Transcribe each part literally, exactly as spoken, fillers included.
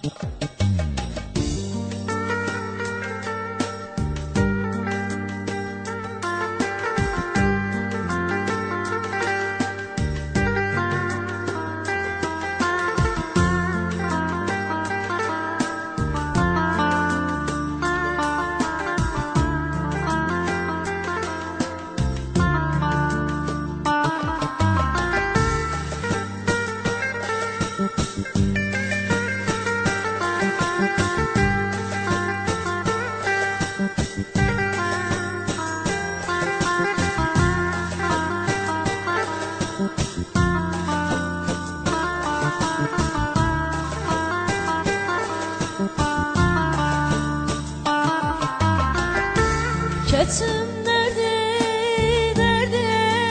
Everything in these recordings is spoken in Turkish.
Ketim nerede, nerede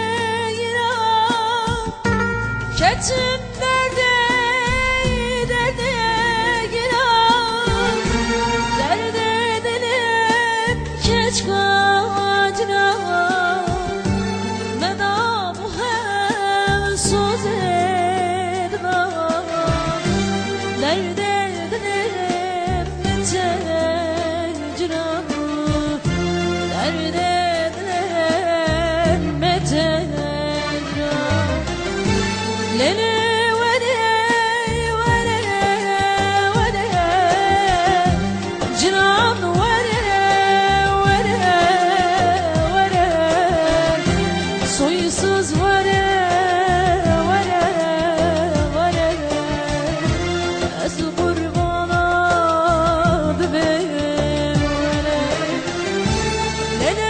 girer? Ketim nerede, nerede girer? Derde dilim keç kadına, ne da bu hem söz edme. Derde dilim metecina, Lele wale wale wale Cinan wale wale wale Soysuz wale wale wale Az kurbana bebeğim wale Lele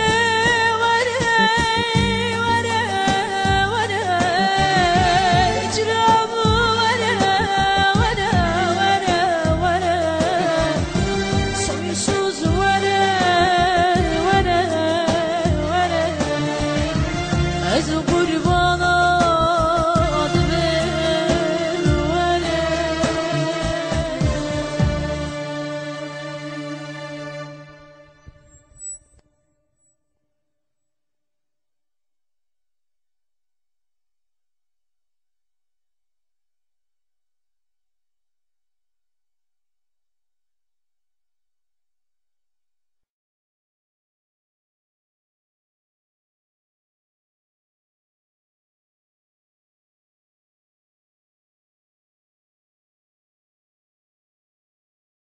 Az kurban